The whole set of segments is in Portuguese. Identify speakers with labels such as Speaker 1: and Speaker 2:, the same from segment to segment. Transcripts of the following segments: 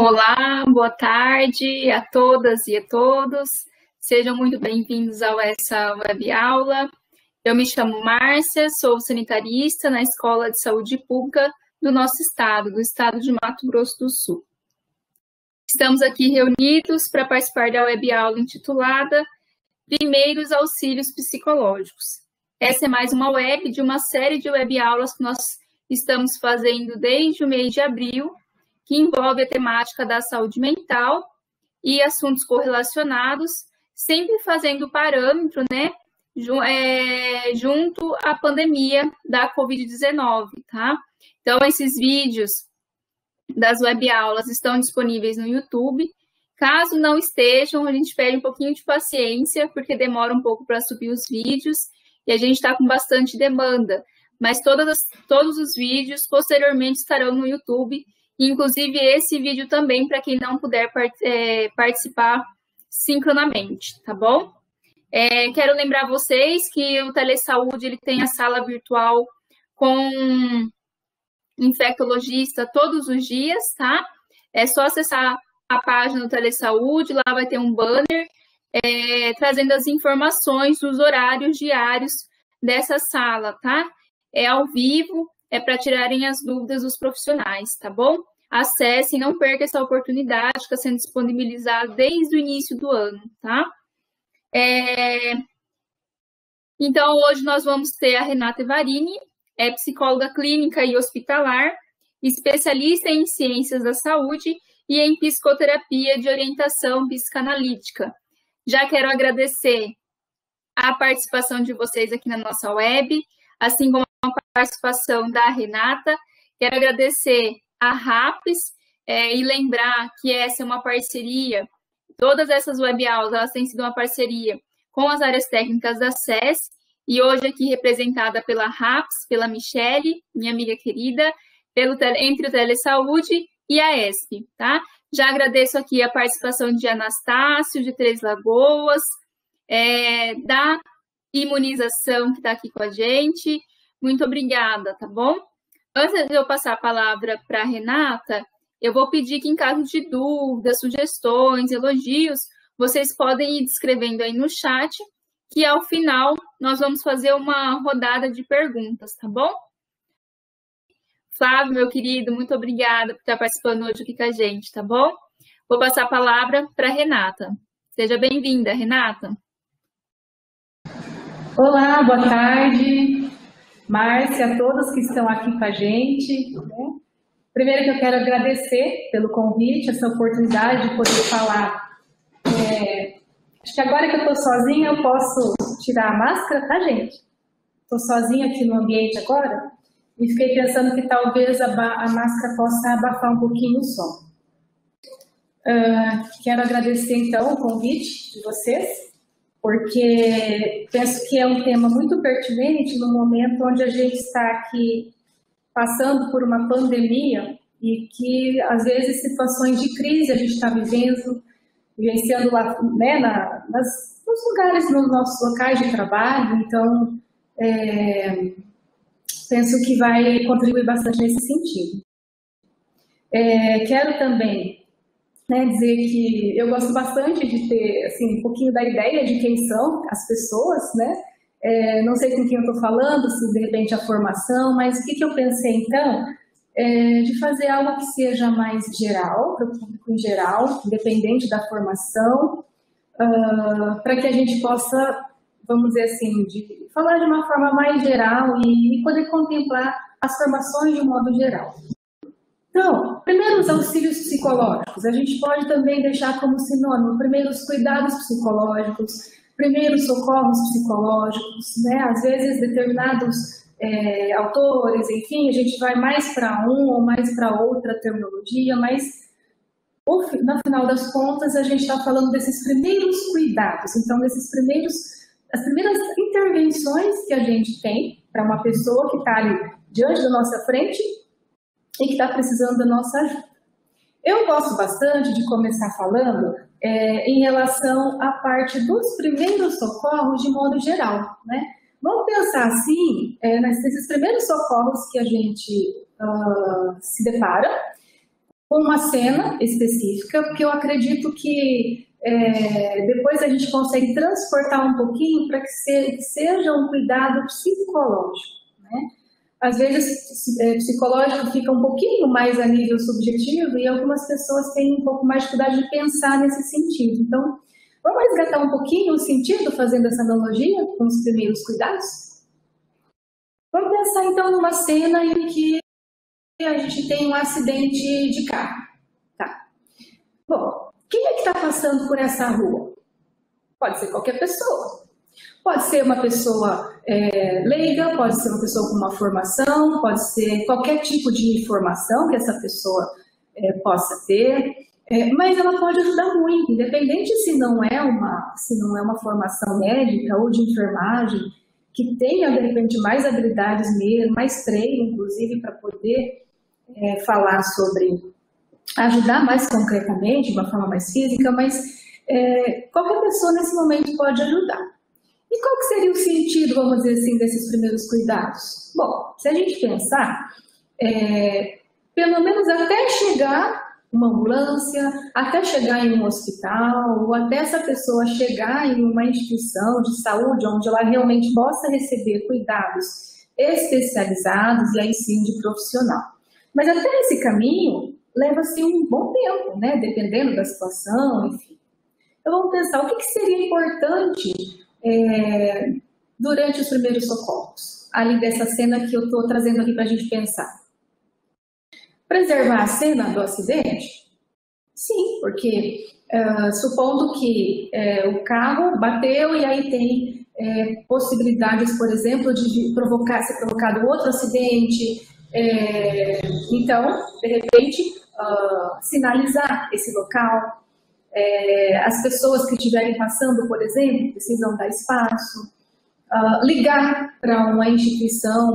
Speaker 1: Olá, boa tarde a todas e a todos. Sejam muito bem-vindos a essa web aula. Eu me chamo Márcia, sou sanitarista na Escola de Saúde Pública do nosso estado, do estado de Mato Grosso do Sul. Estamos aqui reunidos para participar da web aula intitulada Primeiros Auxílios Psicológicos. Essa é mais uma web de uma série de web aulas que nós estamos fazendo desde o mês de abril, que envolve a temática da saúde mental e assuntos correlacionados, sempre fazendo parâmetro, né, junto à pandemia da Covid-19, tá? Então, esses vídeos das webaulas estão disponíveis no YouTube. Caso não estejam, a gente pede um pouquinho de paciência, porque demora um pouco para subir os vídeos, e a gente está com bastante demanda. Mas todos os vídeos, posteriormente, estarão no YouTube, inclusive esse vídeo também, para quem não puder participar sincronamente, tá bom? Quero lembrar vocês que o Telesaúde ele tem a sala virtual com infectologista todos os dias, tá? É só acessar a página do Telesaúde, lá vai ter um banner trazendo as informações dos horários diários dessa sala, tá? É ao vivo, é para tirarem as dúvidas dos profissionais, tá bom? Acesse, não perca essa oportunidade, está sendo disponibilizada desde o início do ano, tá? Então, hoje nós vamos ter a Renata Evarini, psicóloga clínica e hospitalar, especialista em ciências da saúde e em psicoterapia de orientação psicanalítica. Já quero agradecer a participação de vocês aqui na nossa web, assim como a participação da Renata. Quero agradecer a RAPS e lembrar que essa é uma parceria, todas essas webaulas elas têm sido uma parceria com as áreas técnicas da SES, e hoje aqui representada pela RAPS, pela Michele, minha amiga querida, entre o Telesaúde e a ESP, tá? Já agradeço aqui a participação de Anastácio, de Três Lagoas, da imunização que está aqui com a gente. Muito obrigada, tá bom? Antes de eu passar a palavra para a Renata, eu vou pedir que, em caso de dúvidas, sugestões, elogios, vocês podem ir escrevendo aí no chat, que ao final nós vamos fazer uma rodada de perguntas, tá bom? Flávio, meu querido, muito obrigada por estar participando hoje aqui com a gente, tá bom? Vou passar a palavra para a Renata. Seja bem-vinda, Renata.
Speaker 2: Olá, boa tarde, Márcia, a todos que estão aqui com a gente. Primeiro que eu quero agradecer pelo convite, essa oportunidade de poder falar. Acho que agora que eu estou sozinha, eu posso tirar a máscara, tá, gente? Estou sozinha aqui no ambiente agora e fiquei pensando que talvez a máscara possa abafar um pouquinho o som. Quero agradecer, então, o convite de vocês, porque penso que é um tema muito pertinente no momento onde a gente está aqui passando por uma pandemia e que, às vezes, situações de crise a gente está vivenciando lá, né, nos lugares, nos nossos locais de trabalho. Então, penso que vai contribuir bastante nesse sentido. Quero também dizer que eu gosto bastante de ter assim, um pouquinho da ideia de quem são as pessoas, né? Não sei com quem eu estou falando, se de repente a formação, mas o que eu pensei então? De fazer algo que seja mais geral, para o público em geral, independente da formação, para que a gente possa, vamos dizer assim, falar de uma forma mais geral e poder contemplar as formações de um modo geral. Então, primeiros auxílios psicológicos, a gente pode também deixar como sinônimo primeiros cuidados psicológicos, primeiros socorros psicológicos, né? Às vezes determinados autores, enfim, a gente vai mais para um ou mais para outra terminologia, mas no final das contas a gente está falando desses primeiros cuidados, então as primeiras intervenções que a gente tem para uma pessoa que está ali diante da nossa frente e que está precisando da nossa ajuda. Eu gosto bastante de começar falando em relação à parte dos primeiros socorros de modo geral, né? Vamos pensar assim, nesses primeiros socorros que a gente se depara, com uma cena específica, porque eu acredito que depois a gente consegue transportar um pouquinho para que seja um cuidado psicológico, né? Às vezes, psicológico fica um pouquinho mais a nível subjetivo e algumas pessoas têm um pouco mais de dificuldade de pensar nesse sentido. Então, vamos resgatar um pouquinho o sentido fazendo essa analogia com os primeiros cuidados? Vamos pensar, então, numa cena em que a gente tem um acidente de carro. Tá. Bom, quem é que está passando por essa rua? Pode ser qualquer pessoa. Pode ser uma pessoa leiga, pode ser uma pessoa com uma formação, pode ser qualquer tipo de formação que essa pessoa possa ter, mas ela pode ajudar muito, independente se não é uma formação médica ou de enfermagem, que tenha, de repente, mais habilidades mesmo, mais treino, inclusive, para poder falar sobre ajudar mais concretamente, de uma forma mais física, mas qualquer pessoa nesse momento pode ajudar. E qual que seria o sentido, vamos dizer assim, desses primeiros cuidados? Bom, se a gente pensar, pelo menos até chegar uma ambulância, até chegar em um hospital, ou até essa pessoa chegar em uma instituição de saúde, onde ela realmente possa receber cuidados especializados e aí sim de profissional. Mas até esse caminho leva-se um bom tempo, né? Dependendo da situação, enfim. Então vamos pensar, o que seria importante durante os primeiros socorros, além dessa cena que eu estou trazendo aqui para a gente pensar. Preservar a cena do acidente? Sim, porque supondo que o carro bateu e aí tem possibilidades, por exemplo, de ser provocado outro acidente, então, de repente, sinalizar esse local. As pessoas que estiverem passando, por exemplo, precisam dar espaço, ligar para uma instituição,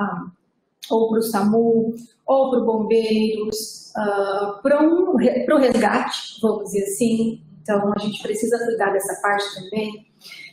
Speaker 2: ou para o SAMU, ou para o bombeiros, para o resgate, vamos dizer assim. Então, a gente precisa cuidar dessa parte também.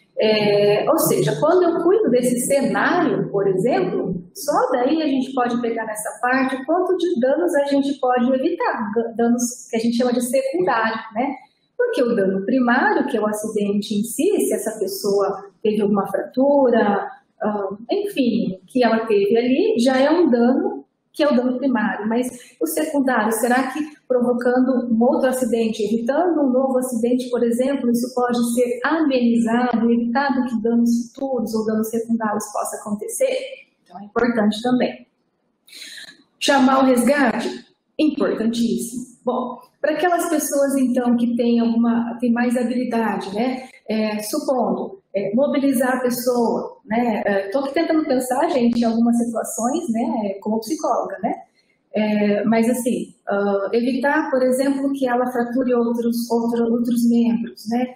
Speaker 2: Ou seja, quando eu cuido desse cenário, por exemplo, só daí a gente pode pegar nessa parte quanto de danos a gente pode evitar, danos que a gente chama de secundário, né? Porque o dano primário, que é o acidente em si, se essa pessoa teve alguma fratura, enfim, que ela teve ali, já é um dano, que é o dano primário. Mas o secundário, será que provocando um outro acidente, evitando um novo acidente, por exemplo, isso pode ser amenizado, evitado que danos futuros ou danos secundários possam acontecer? Então é importante também. Chamar o resgate? Importantíssimo. Bom, para aquelas pessoas, então, que têm mais habilidade, né? Supondo, mobilizar a pessoa, né? Estou aqui tentando pensar, gente, em algumas situações, né? Como psicóloga, né? Mas, assim, evitar, por exemplo, que ela frature outros membros, né?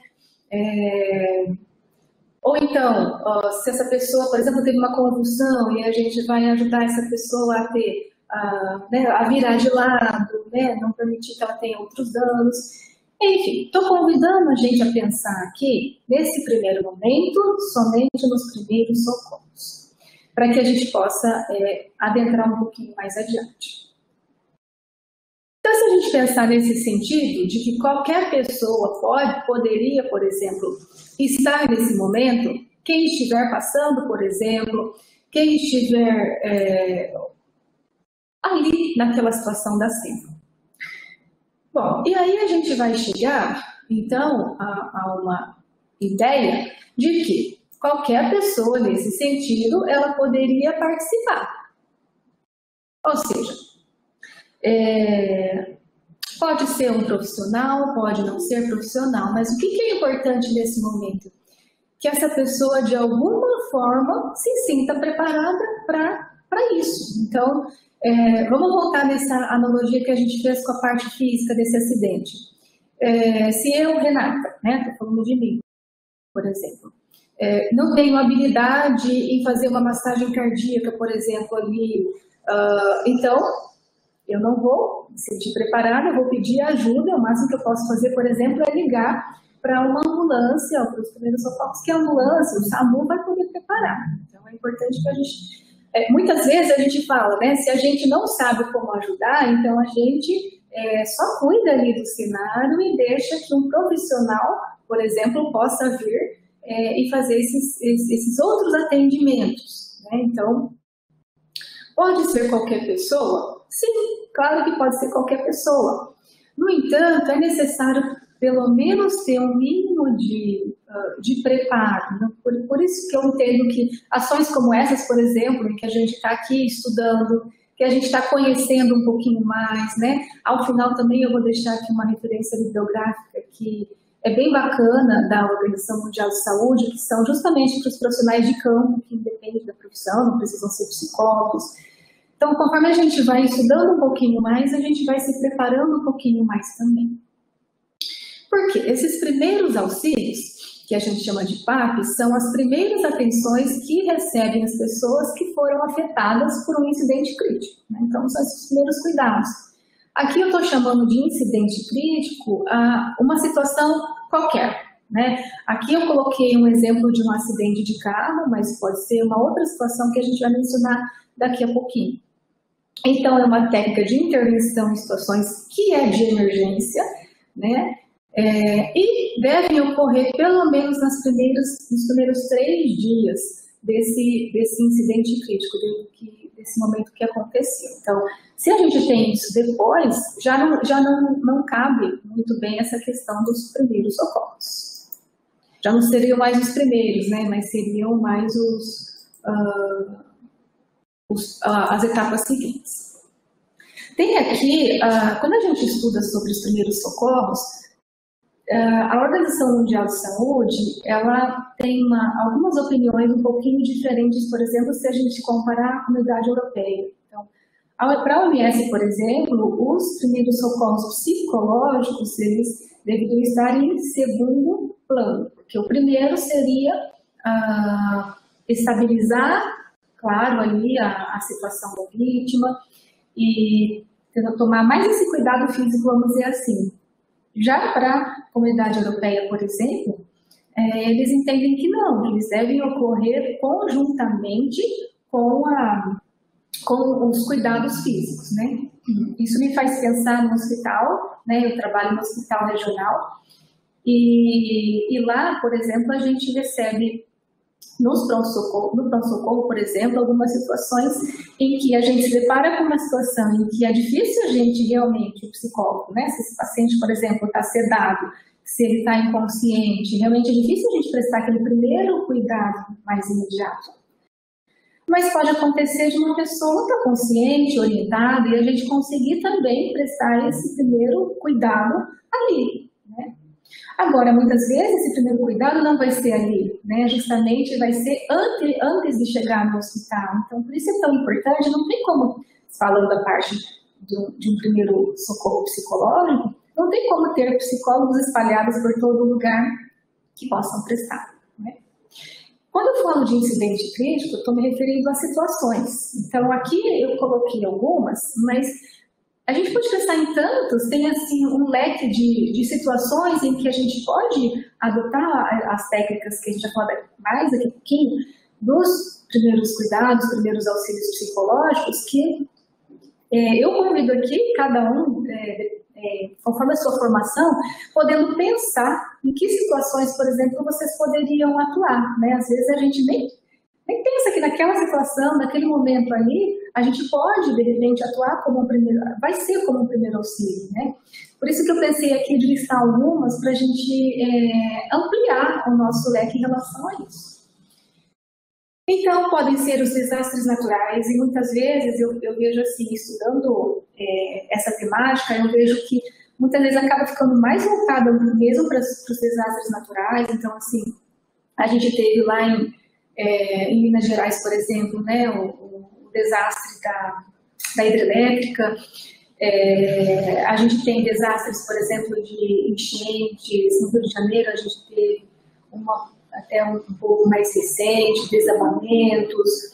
Speaker 2: Ou então, se essa pessoa, por exemplo, teve uma convulsão e a gente vai ajudar essa pessoa a ter a virar de lado, né? Não permitir que ela tenha outros danos. Enfim, estou convidando a gente a pensar aqui, nesse primeiro momento, somente nos primeiros socorros, para que a gente possa adentrar um pouquinho mais adiante. Então, se a gente pensar nesse sentido, de que qualquer pessoa poderia, por exemplo, estar nesse momento, quem estiver passando, por exemplo, quem estiver ali naquela situação da cena. Bom, e aí a gente vai chegar, então, a uma ideia de que qualquer pessoa, nesse sentido, ela poderia participar. Ou seja, pode ser um profissional, pode não ser profissional, mas o que é importante nesse momento? Que essa pessoa, de alguma forma, se sinta preparada para isso. Então, vamos voltar nessa analogia que a gente fez com a parte física desse acidente. Se eu, Renata, né, estou falando de mim, por exemplo, não tenho habilidade em fazer uma massagem cardíaca, por exemplo, ali, então, eu não vou me sentir preparada, eu vou pedir ajuda. O máximo que eu posso fazer, por exemplo, é ligar para uma ambulância, para os primeiros socorros, que a ambulância, o SAMU vai poder preparar. Então, é importante que a gente... muitas vezes a gente fala, né, se a gente não sabe como ajudar, então a gente só cuida ali do cenário e deixa que um profissional, por exemplo, possa vir e fazer esses outros atendimentos, né? Então, pode ser qualquer pessoa? Sim, claro que pode ser qualquer pessoa. No entanto, é necessário pelo menos ter um mínimo de preparo, né? Por isso que eu entendo que ações como essas, por exemplo, em que a gente está aqui estudando, que a gente está conhecendo um pouquinho mais, né? Ao final também eu vou deixar aqui uma referência bibliográfica que é bem bacana da Organização Mundial de Saúde, que são justamente para os profissionais de campo, que independem da profissão, não precisam ser psicólogos. Então, conforme a gente vai estudando um pouquinho mais, a gente vai se preparando um pouquinho mais também. Porque esses primeiros auxílios, que a gente chama de PAP, são as primeiras atenções que recebem as pessoas que foram afetadas por um incidente crítico, né? Então, são esses primeiros cuidados. Aqui eu estou chamando de incidente crítico uma situação qualquer, né? Aqui eu coloquei um exemplo de um acidente de carro, mas pode ser uma outra situação que a gente vai mencionar daqui a pouquinho. Então, é uma técnica de intervenção em situações que é de emergência, né? E devem ocorrer pelo menos nos primeiros 3 dias desse incidente crítico, desse momento que aconteceu. Então, se a gente tem isso depois, já não cabe muito bem essa questão dos primeiros socorros. Já não seriam mais os primeiros, né? Mas seriam mais as etapas seguintes. Tem aqui, quando a gente estuda sobre os primeiros socorros, a Organização Mundial de Saúde, ela tem algumas opiniões um pouquinho diferentes, por exemplo, se a gente comparar a Comunidade Europeia. Então, para a OMS, por exemplo, os primeiros socorros psicológicos, eles deveriam estar em segundo plano, porque o primeiro seria estabilizar, claro, ali a situação da vítima e tentar tomar mais esse cuidado físico, vamos dizer assim. Já para a Comunidade Europeia, por exemplo, eles entendem que não, que eles devem ocorrer conjuntamente com os cuidados físicos, né? Isso me faz pensar no hospital, né? Eu trabalho no hospital regional e lá, por exemplo, a gente recebe no pronto-socorro, por exemplo, algumas situações em que a gente se depara com uma situação em que é difícil a gente realmente, o psicólogo, né? Se esse paciente, por exemplo, está sedado, se ele está inconsciente, realmente é difícil a gente prestar aquele primeiro cuidado mais imediato. Mas pode acontecer de uma pessoa estar consciente, orientada, e a gente conseguir também prestar esse primeiro cuidado ali, né? Agora, muitas vezes, esse primeiro cuidado não vai ser ali, né? Justamente vai ser antes de chegar no hospital. Então, por isso é tão importante, não tem como, falando da parte de um primeiro socorro psicológico, não tem como ter psicólogos espalhados por todo lugar que possam prestar, né? Quando eu falo de incidente crítico, eu estou me referindo a situações. Então, aqui eu coloquei algumas, mas a gente pode pensar em tantos, tem assim um leque de situações em que a gente pode adotar as técnicas que a gente já falou mais daqui a pouquinho, dos primeiros cuidados, primeiros auxílios psicológicos, que eu convido aqui cada um, conforme a sua formação, podendo pensar em que situações, por exemplo, vocês poderiam atuar, né? Às vezes a gente nem pensa que naquela situação, naquele momento ali, a gente pode, de repente, atuar como vai ser como um primeiro auxílio, né? Por isso que eu pensei aqui de listar algumas para a gente ampliar o nosso leque em relação a isso. Então, podem ser os desastres naturais, e muitas vezes eu vejo assim, estudando essa temática, eu vejo que muitas vezes acaba ficando mais voltada mesmo para os desastres naturais. Então, assim, a gente teve lá em Minas Gerais, por exemplo, né, o desastre da hidrelétrica. A gente tem desastres, por exemplo, de enchentes. No Rio de Janeiro, a gente teve até um pouco mais recente, desabamentos.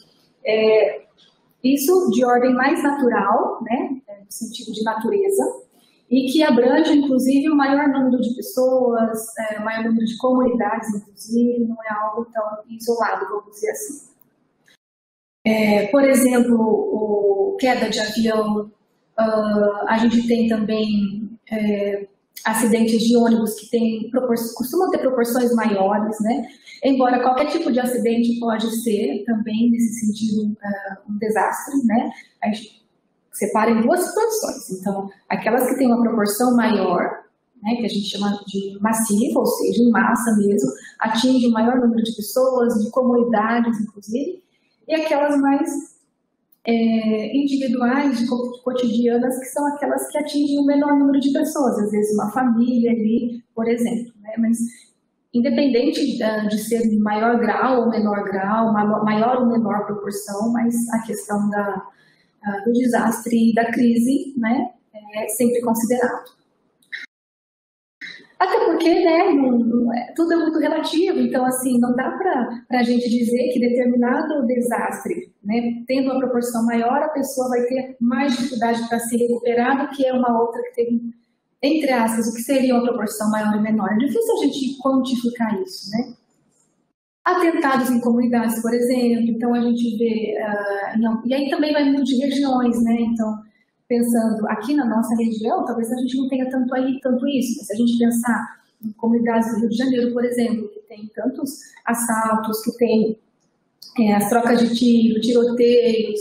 Speaker 2: Isso de ordem mais natural, né, no sentido de natureza, e que abrange, inclusive, o maior número de pessoas, o maior número de comunidades, inclusive, não é algo tão isolado, vamos dizer assim. Por exemplo, queda de avião, A gente tem também acidentes de ônibus que costumam ter proporções maiores, né? Embora qualquer tipo de acidente pode ser também, nesse sentido, um desastre, né? A gente separa em duas situações. Então, aquelas que têm uma proporção maior, né, que a gente chama de massiva, ou seja, em massa mesmo, atinge o maior número de pessoas, de comunidades, inclusive, e aquelas mais individuais, cotidianas, que são aquelas que atingem o menor número de pessoas, às vezes uma família ali, por exemplo, né? Mas independente de ser em maior grau ou menor grau, maior ou menor proporção, mas a questão do desastre e da crise, né, é sempre considerado. Até porque, né, tudo é muito relativo, então, assim, não dá para a gente dizer que determinado desastre, né, tendo uma proporção maior, a pessoa vai ter mais dificuldade para se recuperar do que é uma outra que tem, entre aspas, o que seria uma proporção maior e menor. É difícil a gente quantificar isso, né? Atentados em comunidades, por exemplo, então a gente vê, e aí também vai muito de regiões, né, então, pensando aqui na nossa região, talvez a gente não tenha tanto isso, mas se a gente pensar em comunidades do Rio de Janeiro, por exemplo, que tem tantos assaltos, que tem as trocas de tiro, tiroteios,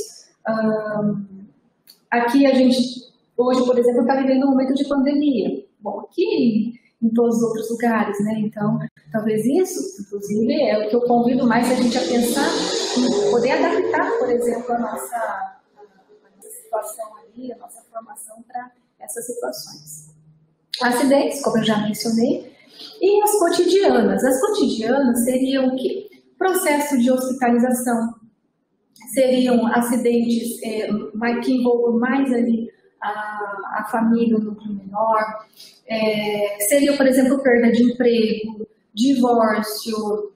Speaker 2: aqui a gente, hoje, por exemplo, está vivendo um momento de pandemia, bom, aqui em todos os outros lugares, né, então, talvez isso, inclusive, é o que eu convido mais a gente a pensar em poder adaptar, por exemplo, a nossa situação ali, a nossa formação para essas situações. Acidentes, como eu já mencionei, e as cotidianas. As cotidianas seriam o quê? Processo de hospitalização, seriam acidentes que envolvam mais ali a família, o núcleo menor, seria, por exemplo, perda de emprego, divórcio,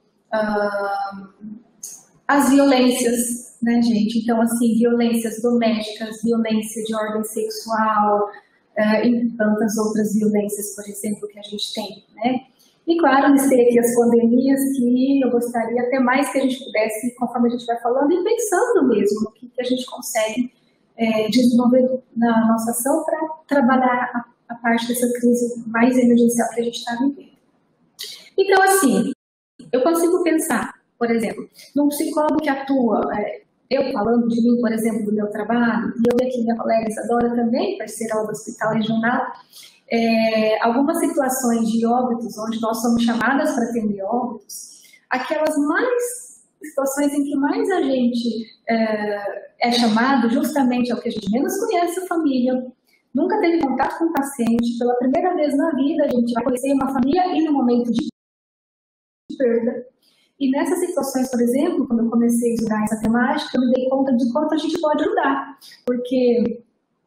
Speaker 2: as violências, né, gente? Então, assim, violências domésticas, violência de ordem sexual, e tantas outras violências, por exemplo, que a gente tem, né? E, claro, listei aqui as pandemias que eu gostaria até mais que a gente pudesse, conforme a gente vai falando, e pensando mesmo o que a gente consegue desenvolver na nossa ação para trabalhar a parte dessa crise mais emergencial que a gente está vivendo. Então, assim, eu consigo pensar, por exemplo, num psicólogo que atua, eu falando de mim, por exemplo, do meu trabalho, e eu vi aqui minha colega Isadora também, parceira do Hospital Regional, algumas situações de óbitos, onde nós somos chamadas para atender óbitos, aquelas situações em que mais a gente é chamado, justamente é o que a gente menos conhece a família, nunca teve contato com o paciente, pela primeira vez na vida a gente vai conhecer uma família e no momento de perda. E nessas situações, por exemplo, quando eu comecei a estudar essa temática, eu me dei conta de quanto a gente pode ajudar, porque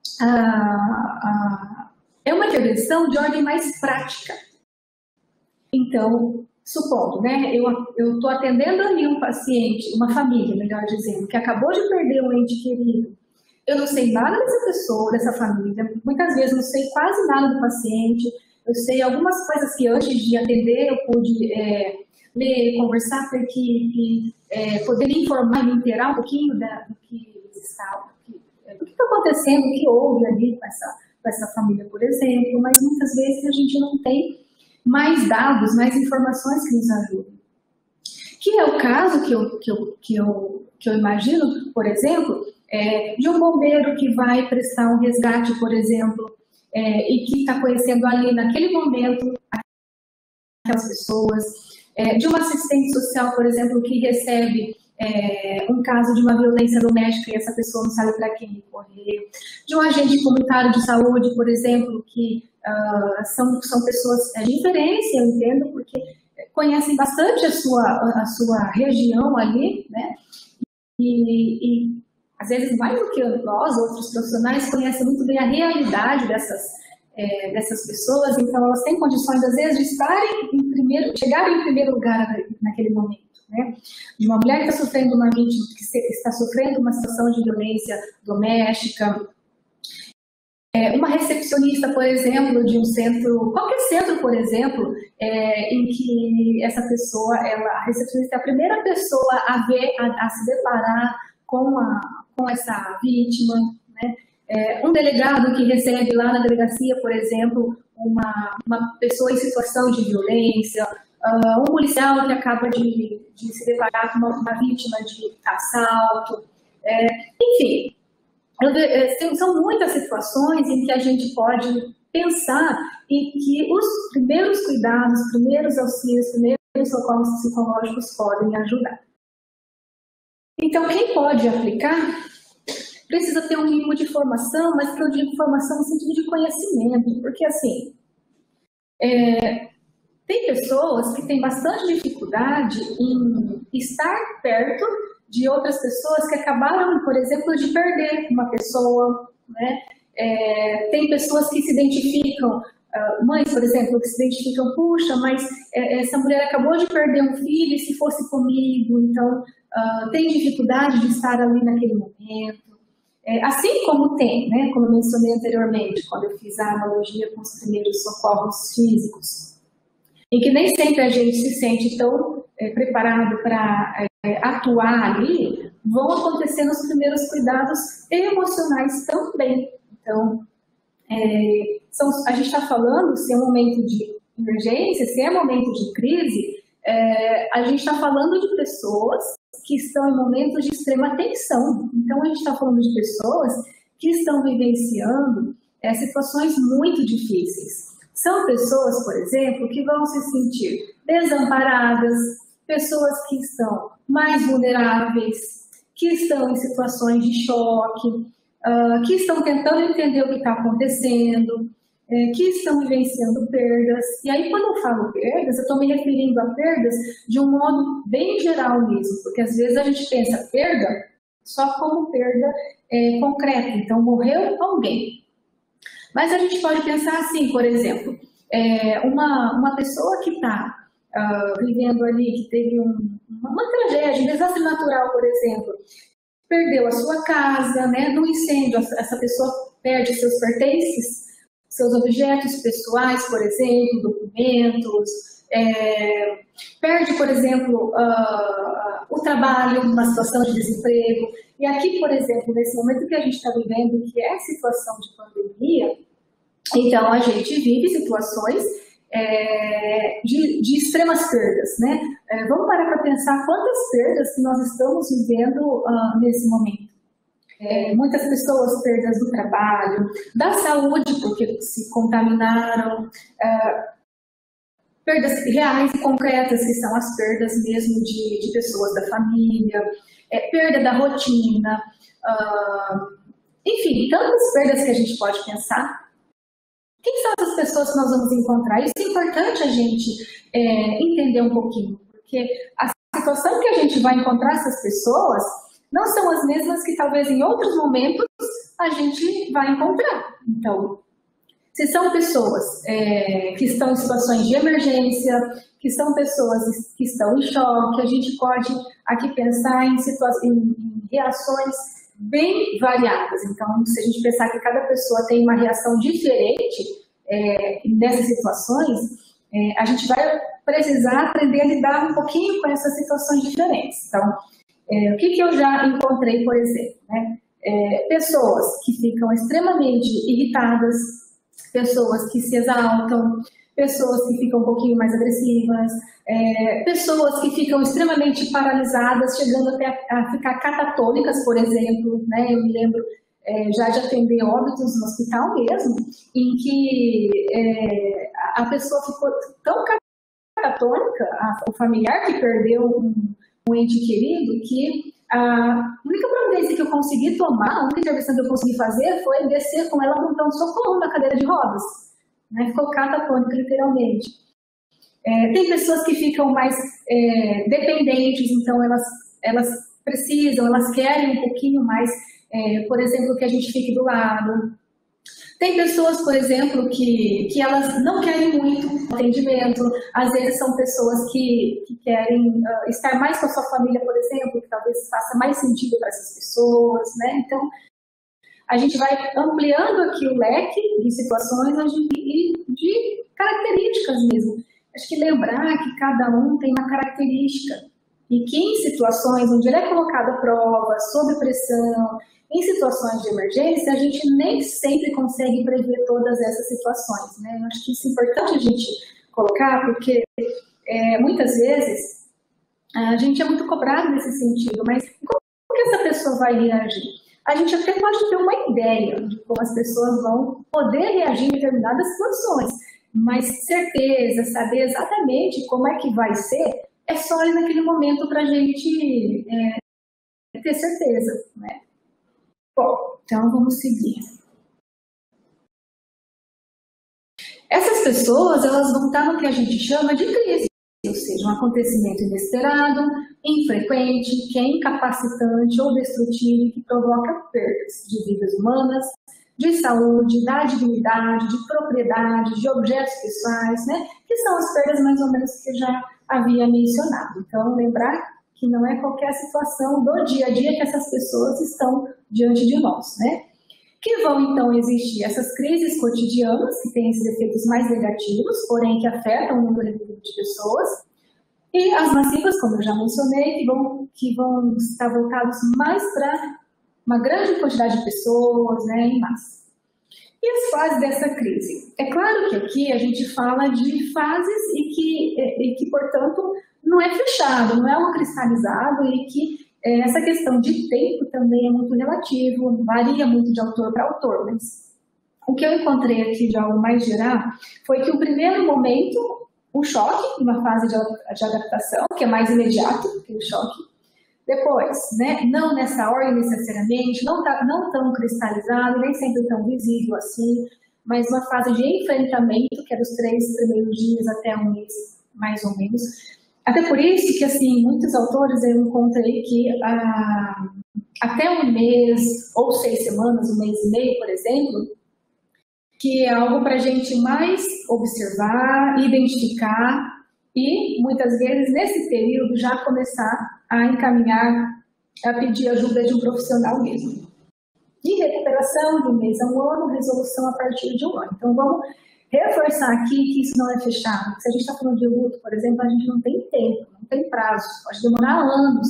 Speaker 2: é uma intervenção de ordem mais prática. Então, supondo, né, eu estou atendendo ali um paciente, uma família, melhor dizendo, que acabou de perder um ente querido. Eu não sei nada dessa pessoa, dessa família, muitas vezes não sei quase nada do paciente, eu sei algumas coisas que antes de atender eu pude ler, conversar com a equipe, poder me informar e me inteirar um pouquinho do que está acontecendo, o que houve ali com essa família, por exemplo, mas muitas vezes a gente não tem mais dados, mais informações que nos ajudam. Que é o caso que eu imagino, por exemplo, de um bombeiro que vai prestar um resgate, por exemplo, e que está conhecendo ali naquele momento aquelas pessoas, de uma assistente social, por exemplo, que recebe um caso de uma violência doméstica e essa pessoa não sabe para quem recorrer, de um agente comunitário de saúde, por exemplo, que são pessoas de referência, eu entendo, porque conhecem bastante a sua região ali, né? E às vezes mais do que nós, outros profissionais, conhecem muito bem a realidade dessas pessoas, então elas têm condições, às vezes, de chegarem em primeiro lugar naquele momento, né? De uma mulher que está sofrendo está sofrendo uma situação de violência doméstica, uma recepcionista, por exemplo, de um centro, qualquer centro, por exemplo, em que essa pessoa, a recepcionista é a primeira pessoa a se deparar com essa vítima, né? Um delegado que recebe lá na delegacia, por exemplo, uma pessoa em situação de violência, um policial que acaba de se deparar com uma vítima de assalto, enfim, são muitas situações em que a gente pode pensar em que os primeiros cuidados, os primeiros auxílios, os primeiros socorros psicológicos podem ajudar. Então, quem pode aplicar precisa ter um mínimo de formação, mas que eu digo formação no sentido de conhecimento, porque assim, tem pessoas que têm bastante dificuldade em estar perto de outras pessoas que acabaram, por exemplo, de perder uma pessoa, né? Tem pessoas que se identificam, mães, por exemplo, que se identificam, puxa, mas essa mulher acabou de perder um filho, e se fosse comigo, então tem dificuldade de estar ali naquele momento. Assim como tem, né, como eu mencionei anteriormente, quando eu fiz a analogia com os primeiros socorros físicos, em que nem sempre a gente se sente tão preparado para atuar ali, vão acontecer nos primeiros cuidados emocionais também. Então, a gente está falando, se é momento de emergência, se é momento de crise, a gente está falando de pessoas que estão em momentos de extrema tensão. Então, a gente está falando de pessoas que estão vivenciando situações muito difíceis. São pessoas, por exemplo, que vão se sentir desamparadas, pessoas que estão mais vulneráveis, que estão em situações de choque, que estão tentando entender o que está acontecendo, que estão vivenciando perdas. E aí, quando eu falo perdas, eu estou me referindo a perdas de um modo bem geral mesmo, porque às vezes a gente pensa perda só como perda concreta, então morreu alguém. Mas a gente pode pensar assim, por exemplo, uma pessoa que está vivendo ali, que teve uma tragédia, um desastre natural, por exemplo, perdeu a sua casa, né, no incêndio, essa pessoa perde seus pertences, seus objetos pessoais, por exemplo, documentos, perde, por exemplo, o trabalho, uma situação de desemprego. E aqui, por exemplo, nesse momento que a gente está vivendo, que é a situação de pandemia, então a gente vive situações de extremas perdas, né? Vamos parar para pensar quantas perdas que nós estamos vivendo nesse momento. Muitas pessoas perdas do trabalho, da saúde, porque se contaminaram, perdas reais e concretas, que são as perdas mesmo de pessoas da família, perda da rotina, enfim, tantas perdas que a gente pode pensar. Quem são essas pessoas que nós vamos encontrar? Isso é importante a gente entender um pouquinho, porque a situação que a gente vai encontrar essas pessoas não são as mesmas que talvez em outros momentos a gente vai encontrar. Então, se são pessoas que estão em situações de emergência, que são pessoas que estão em choque, a gente pode aqui pensar em reações bem variadas. Então, se a gente pensar que cada pessoa tem uma reação diferente nessas situações, a gente vai precisar aprender a lidar um pouquinho com essas situações diferentes. Então, o que eu já encontrei, por exemplo, né? Pessoas que ficam extremamente irritadas, pessoas que se exaltam, pessoas que ficam um pouquinho mais agressivas, pessoas que ficam extremamente paralisadas, chegando até a ficar catatônicas, por exemplo, né? Eu me lembro já de atender óbitos no hospital mesmo, em que a pessoa ficou tão catatônica, o familiar que perdeu um ente querido, que a única providência que eu consegui tomar, a única intervenção que eu consegui fazer foi descer com ela montar um socorro na cadeira de rodas. Né? Ficou catatônica, literalmente. Tem pessoas que ficam mais dependentes, então elas precisam, elas querem um pouquinho mais, por exemplo, que a gente fique do lado. Tem pessoas, por exemplo, que elas não querem muito atendimento, às vezes são pessoas que querem estar mais com a sua família, por exemplo, que talvez faça mais sentido para essas pessoas, né? Então, a gente vai ampliando aqui o leque de situações e de características mesmo. Acho que lembrar que cada um tem uma característica e que em situações onde ele é colocado à prova, sob pressão, em situações de emergência, a gente nem sempre consegue prever todas essas situações, né? Eu acho que isso é importante a gente colocar, porque muitas vezes a gente é muito cobrado nesse sentido, mas como que essa pessoa vai reagir? A gente até pode ter uma ideia de como as pessoas vão poder reagir em determinadas situações, mas certeza, saber exatamente como é que vai ser, é só ali naquele momento para a gente ter certeza, né? Bom, então vamos seguir. Essas pessoas, elas vão estar no que a gente chama de crise, ou seja, um acontecimento inesperado, infrequente, que é incapacitante ou destrutivo, que provoca perdas de vidas humanas, de saúde, da dignidade, de propriedade, de objetos pessoais, né? Que são as perdas mais ou menos que eu já havia mencionado. Então, lembrar que não é qualquer situação do dia a dia que essas pessoas estão diante de nós, né? Que vão, então, existir essas crises cotidianas, que têm esses efeitos mais negativos, porém que afetam o número de pessoas, e as massivas, como eu já mencionei, que vão estar voltadas mais para uma grande quantidade de pessoas, né, em massa. E as fases dessa crise? É claro que aqui a gente fala de fases e que portanto, não é fechado, não é um cristalizado e que essa questão de tempo também é muito relativo, varia muito de autor para autor, mas o que eu encontrei aqui de algo mais geral foi que o primeiro momento, um choque, uma fase de adaptação, que é mais imediato que o choque. Depois, né, não nessa ordem necessariamente, não tão cristalizado, nem sempre tão visível assim, mas uma fase de enfrentamento, que é dos 3 primeiros dias até um mês, mais ou menos. Até por isso que, assim, muitos autores eu encontrei que até um mês ou 6 semanas, um mês e meio, por exemplo, que é algo para a gente mais observar, identificar e, muitas vezes, nesse período, já começar a encaminhar, a pedir ajuda de um profissional mesmo. E recuperação de um mês a um ano, resolução a partir de um ano. Então, vamos reforçar aqui que isso não é fechado. Se a gente está falando de luto, por exemplo, a gente não tem tempo, não tem prazo, pode demorar anos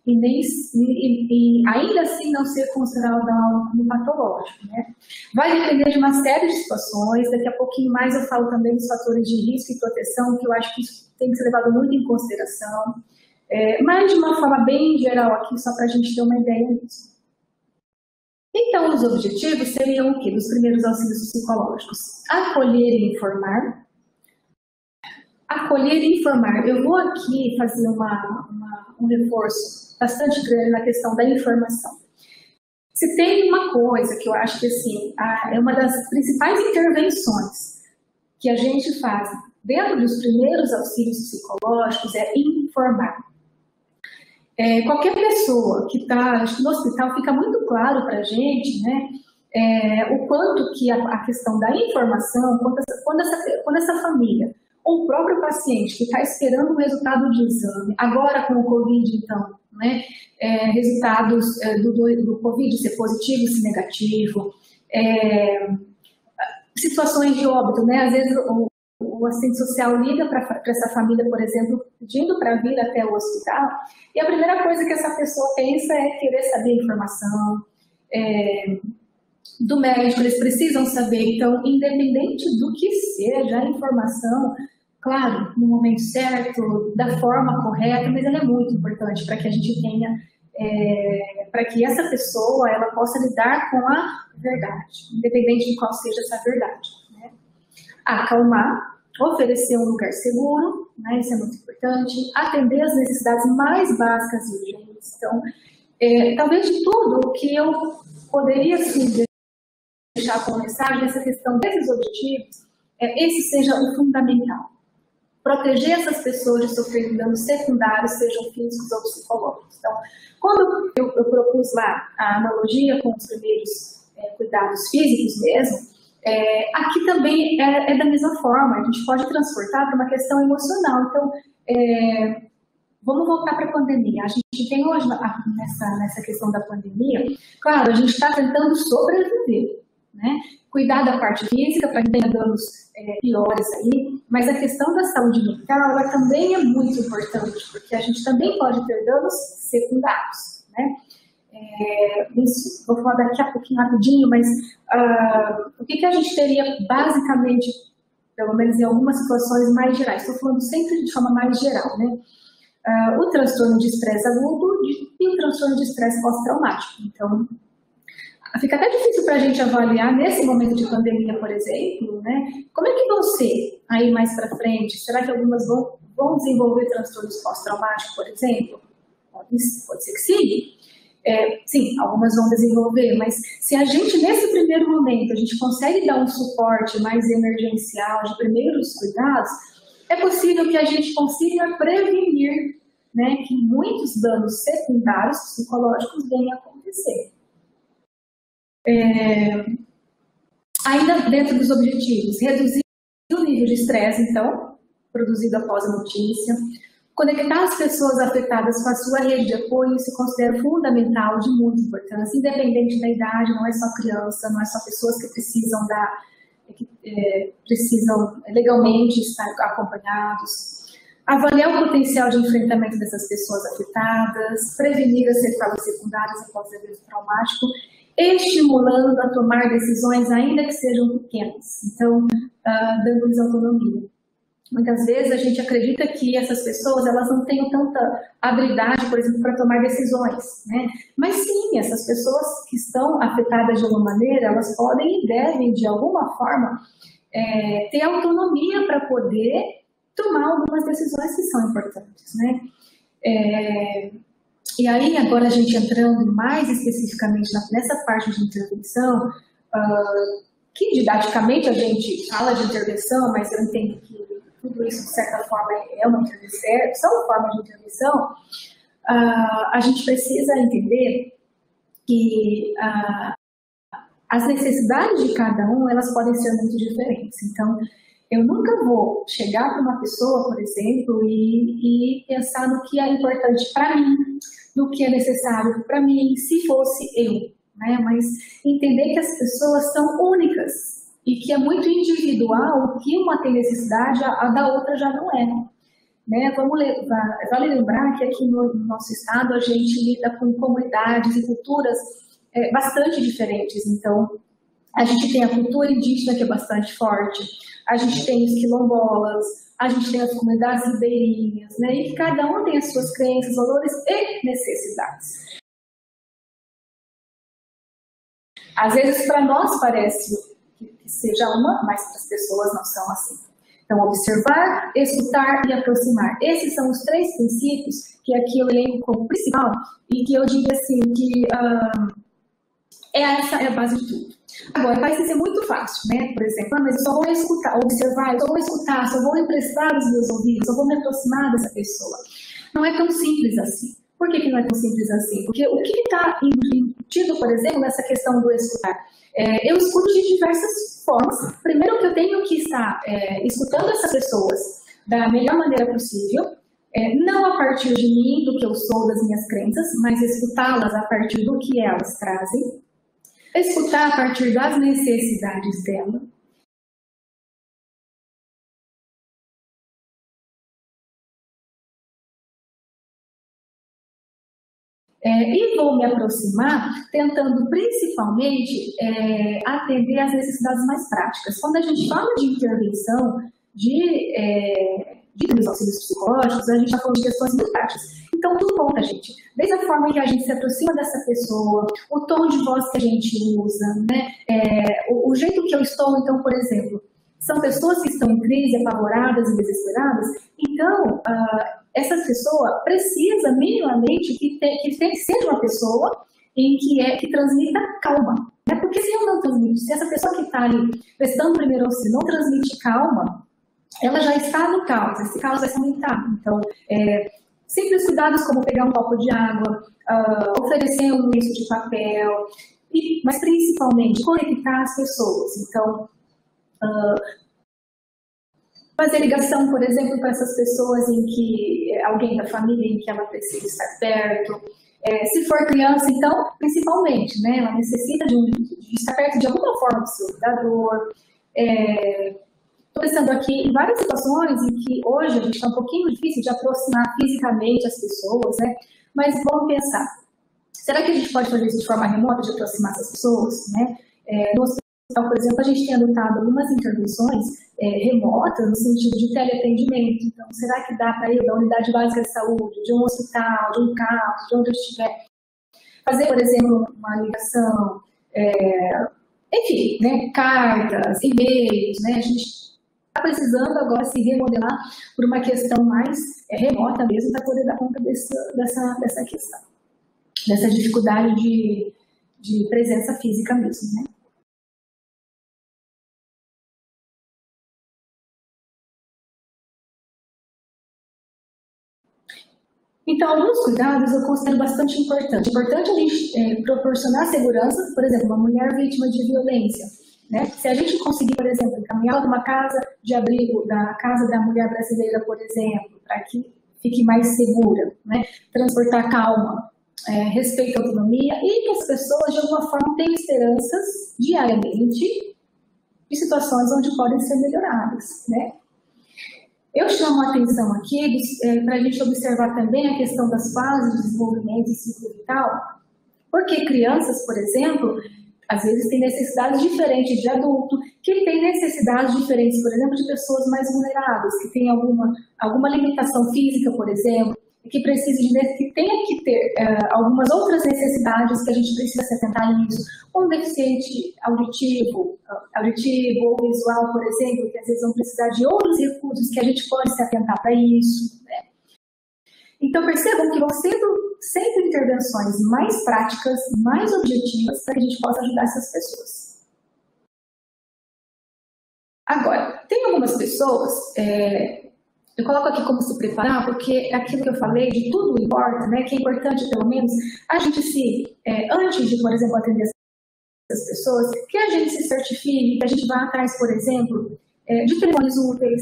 Speaker 2: e ainda assim não ser considerado algo como patológico, né? Vai depender de uma série de situações, daqui a pouquinho mais eu falo também dos fatores de risco e proteção, que eu acho que isso tem que ser levado muito em consideração, mas de uma forma bem geral aqui, só para a gente ter uma ideia disso. Então, os objetivos seriam o quê? Dos primeiros auxílios psicológicos? Acolher e informar. Acolher e informar. Eu vou aqui fazer um reforço bastante grande na questão da informação. Se tem uma coisa que eu acho que assim, é uma das principais intervenções que a gente faz dentro dos primeiros auxílios psicológicos é informar. Qualquer pessoa que está no hospital, fica muito claro para a gente, né, o quanto que a questão da informação, quando essa família, ou o próprio paciente que está esperando o resultado de exame, agora com o Covid, então, né, resultados do Covid ser positivo, se negativo, situações de óbito, né, às vezes o assistente social liga para essa família, por exemplo, pedindo para vir até o hospital, e a primeira coisa que essa pessoa pensa é querer saber a informação do médico, eles precisam saber. Então, independente do que seja a informação, claro, no momento certo, da forma correta, mas ela é muito importante para que a gente tenha, para que essa pessoa ela possa lidar com a verdade, independente de qual seja essa verdade, né? Acalmar, oferecer um lugar seguro, né, isso é muito importante, atender as necessidades mais básicas e urgentes. Então, talvez de tudo o que eu poderia assim, deixar como mensagem, essa questão desses objetivos, esse seja o fundamental. Proteger essas pessoas de sofrer danos secundários, sejam físicos ou psicológicos. Então, quando eu propus lá a analogia com os primeiros cuidados físicos mesmo, aqui também é da mesma forma, a gente pode transportar para uma questão emocional. Então, vamos voltar para a pandemia. A gente tem hoje, nessa questão da pandemia, claro, a gente está tentando sobreviver, né? Cuidar da parte física para que tenha danos piores aí, mas a questão da saúde mental, ela também é muito importante, porque a gente também pode ter danos secundários, né? Isso, vou falar daqui a pouquinho rapidinho, mas o que a gente teria basicamente, pelo menos em algumas situações mais gerais, estou falando sempre de forma mais geral, né? O transtorno de estresse agudo e o transtorno de estresse pós-traumático. Então, fica até difícil para a gente avaliar nesse momento de pandemia, por exemplo, né? Como é que vão ser aí mais para frente? Será que algumas vão desenvolver transtornos pós-traumáticos, por exemplo? Pode ser que sim. Sim, algumas vão desenvolver, mas se a gente, nesse primeiro momento, a gente consegue dar um suporte mais emergencial, de primeiros cuidados, é possível que a gente consiga prevenir, né, que muitos danos secundários psicológicos venham a acontecer. Ainda dentro dos objetivos, reduzir o nível de estresse, então, produzido após a notícia. Conectar as pessoas afetadas com a sua rede de apoio se considera fundamental, de muita importância, independente da idade, não é só criança, não é só pessoas que precisam legalmente estar acompanhados. Avaliar o potencial de enfrentamento dessas pessoas afetadas, prevenir as sequelas secundárias após o evento traumático, estimulando a tomar decisões ainda que sejam pequenas, então, dando-lhes autonomia. Muitas vezes a gente acredita que essas pessoas elas não tenham tanta habilidade, por exemplo, para tomar decisões, né? Mas sim, essas pessoas que estão afetadas de alguma maneira, elas podem e devem, de alguma forma, ter autonomia para poder tomar algumas decisões que são importantes, né? E aí, agora a gente entrando mais especificamente nessa parte de intervenção, que didaticamente a gente fala de intervenção, mas eu entendo que tudo isso, de certa forma, é uma intervenção, são formas de intervenção, a gente precisa entender que as necessidades de cada um, elas podem ser muito diferentes. Então, eu nunca vou chegar para uma pessoa, por exemplo, e pensar no que é importante para mim, no que é necessário para mim, se fosse eu, né? Mas entender que as pessoas são únicas, e que é muito individual, o que uma tem necessidade, a da outra já não é. Né? Vale lembrar que aqui no nosso estado a gente lida com comunidades e culturas bastante diferentes. Então, a gente tem a cultura indígena, que é bastante forte, a gente tem os quilombolas, a gente tem as comunidades ribeirinhas, né? E cada um tem as suas crenças, valores e necessidades. Às vezes, para nós parece que seja uma, mas para as pessoas não são assim. Então, observar, escutar e aproximar. Esses são os 3 princípios que aqui eu elenco como principal e que eu diria assim que essa é a base de tudo. Agora, vai ser muito fácil, né? Por exemplo, mas eu só vou escutar, observar, eu só vou escutar, só vou emprestar os meus ouvidos, só vou me aproximar dessa pessoa. Não é tão simples assim. Por que não é tão simples assim? Porque o que está embutido, por exemplo, nessa questão do escutar? Eu escuto de diversas formas. Primeiro que eu tenho que estar escutando essas pessoas da melhor maneira possível, não a partir de mim, do que eu sou, das minhas crenças, mas escutá-las a partir do que elas trazem, escutar a partir das necessidades dela. E vou me aproximar tentando principalmente atender às necessidades mais práticas. Quando a gente fala de intervenção, de auxílios psicológicos, a gente está falando de questões muito práticas. Então, tudo conta, gente. Desde a forma que a gente se aproxima dessa pessoa, o tom de voz que a gente usa, né? O jeito que eu estou, então, por exemplo, são pessoas que estão em crise, apavoradas e desesperadas. Então, essa pessoa precisa minimamente que seja uma pessoa que transmita calma. Né? Porque se eu não transmito, se essa pessoa que está ali prestando primeiro auxílio não transmite calma, ela já está no caos, esse caos vai se aumentar. Então, simples cuidados como pegar um copo de água, oferecer um lenço de papel, mas principalmente conectar as pessoas. Então, fazer ligação, por exemplo, para essas pessoas em que alguém da família em que ela precisa estar perto. Se for criança, então, principalmente, né, ela necessita de estar perto de alguma forma do seu cuidador. Estou pensando aqui em várias situações em que hoje a gente está um pouquinho difícil de aproximar fisicamente as pessoas, né? Mas vamos pensar. Será que a gente pode fazer isso de forma remota, de aproximar essas pessoas, né? No hospital, por exemplo, a gente tem adotado algumas intervenções remotas, no sentido de teleatendimento. Então, será que dá para ir da unidade básica de saúde, de um hospital, de um campus, de onde eu estiver, fazer, por exemplo, uma ligação, enfim, né, cartas, e-mails, né? A gente está precisando agora se remodelar por uma questão mais remota mesmo, para poder dar conta dessa questão, dessa dificuldade de presença física mesmo, né? Então, alguns cuidados eu considero bastante importante. É importante a gente proporcionar segurança, por exemplo, uma mulher vítima de violência, né? Se a gente conseguir, por exemplo, encaminhar uma casa de abrigo, da Casa da Mulher Brasileira, por exemplo, para que fique mais segura, né? Transportar calma, respeito à autonomia e que as pessoas, de alguma forma, tenham esperanças diariamente de situações onde podem ser melhoradas, né? Eu chamo a atenção aqui para a gente observar também a questão das fases de desenvolvimento e ciclo vital, porque crianças, por exemplo, às vezes têm necessidades diferentes de adulto, que têm necessidades diferentes, por exemplo, de pessoas mais vulneráveis, que têm alguma limitação física, por exemplo, que tenha que ter algumas outras necessidades que a gente precisa se atentar nisso. Um deficiente auditivo ou visual, por exemplo, que às vezes vão precisar de outros recursos que a gente pode se atentar para isso, né? Então, percebam que vão sendo sempre intervenções mais práticas, mais objetivas, para que a gente possa ajudar essas pessoas. Agora, tem algumas pessoas... eu coloco aqui como se preparar, porque aquilo que eu falei, de tudo importa, né? Que é importante, pelo menos, a gente antes de, por exemplo, atender essas pessoas, que a gente se certifique, que a gente vá atrás, por exemplo, de telefones úteis,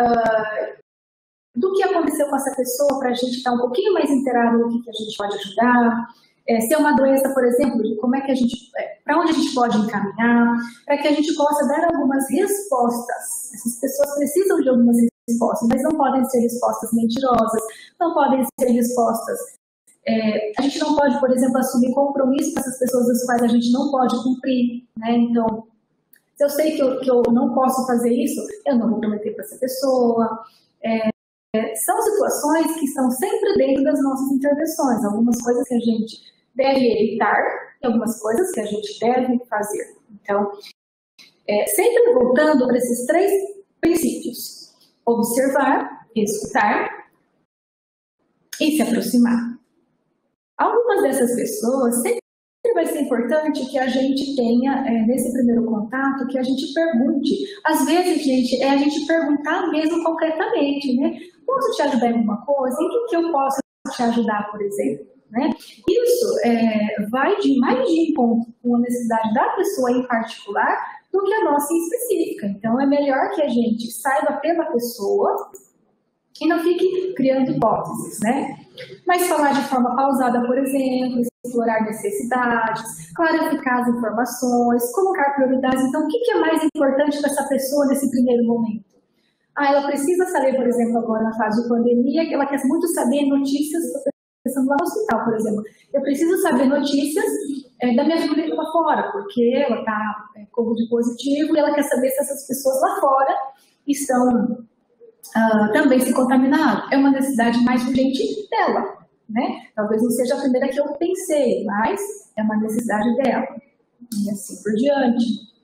Speaker 2: do que aconteceu com essa pessoa, para a gente estar um pouquinho mais inteirado no que a gente pode ajudar. Se é uma doença, por exemplo, de como é que para onde a gente pode encaminhar, para que a gente possa dar algumas respostas. Essas pessoas precisam de algumas respostas, mas não podem ser respostas mentirosas, não podem ser respostas... a gente não pode, por exemplo, assumir compromisso com essas pessoas das quais a gente não pode cumprir, né? Então, se eu sei que eu não posso fazer isso, eu não vou prometer para essa pessoa. São situações que estão sempre dentro das nossas intervenções, algumas coisas que a gente deve evitar e algumas coisas que a gente deve fazer. Então, sempre voltando para esses 3 princípios: observar, escutar e se aproximar. Algumas dessas pessoas, sempre vai ser importante que a gente tenha, nesse primeiro contato, que a gente pergunte. Às vezes, gente, a gente perguntar mesmo concretamente, né? Posso te ajudar em alguma coisa? Em que eu posso te ajudar, por exemplo? Né? Isso vai mais de encontro com a necessidade da pessoa em particular do que a nossa em específica. Então, é melhor que a gente saiba pela pessoa e não fique criando hipóteses, né? Mas falar de forma pausada, por exemplo, explorar necessidades, clarificar as informações, colocar prioridades. Então, o que é mais importante para essa pessoa nesse primeiro momento? Ela precisa saber, por exemplo, agora na fase de pandemia, que ela quer muito saber notícias, pensando lá no hospital, por exemplo. Eu preciso saber notícias da minha família lá fora, porque ela está Covid positivo e ela quer saber se essas pessoas lá fora estão também se contaminaram. É uma necessidade mais urgente dela, né? Talvez não seja a primeira que eu pensei, mas é uma necessidade dela. E assim por diante.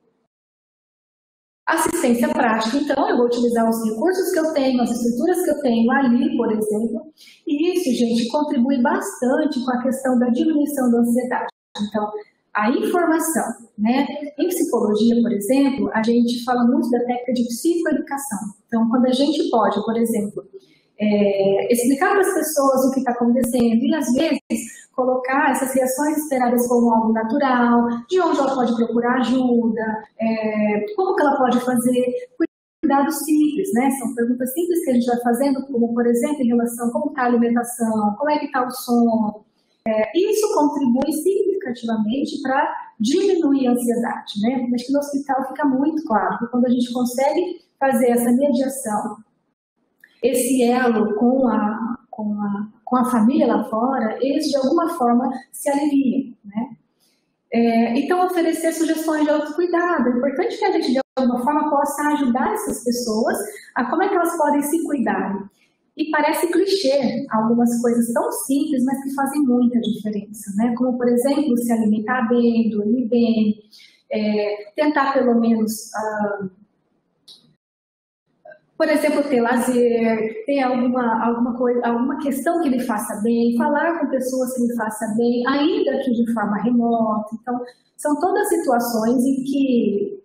Speaker 2: Assistência prática, então, eu vou utilizar os recursos que eu tenho, as estruturas que eu tenho ali, por exemplo, e isso, gente, contribui bastante com a questão da diminuição da ansiedade. Então, a informação, né? Em psicologia, por exemplo, a gente fala muito da técnica de psicoeducação. Então, quando a gente pode, por exemplo, explicar para as pessoas o que está acontecendo e, às vezes, colocar essas reações esperadas como algo natural, de onde ela pode procurar ajuda, como que ela pode fazer, cuidados simples, né? São perguntas simples que a gente vai fazendo, como, por exemplo, em relação a como está a alimentação, como é que está o sono. Isso contribui significativamente para diminuir a ansiedade, né? Acho que no hospital fica muito claro que quando a gente consegue fazer essa mediação, esse elo com com a família lá fora, eles de alguma forma se aliviam, né? Então, oferecer sugestões de autocuidado. É importante que a gente, de alguma forma, possa ajudar essas pessoas a como é que elas podem se cuidar. E parece clichê algumas coisas tão simples, mas que fazem muita diferença, né? Como, por exemplo, se alimentar bem, dormir bem, tentar pelo menos, por exemplo, ter lazer, ter alguma questão que lhe faça bem, falar com pessoas que lhe faça bem, ainda que de forma remota. Então, são todas situações em que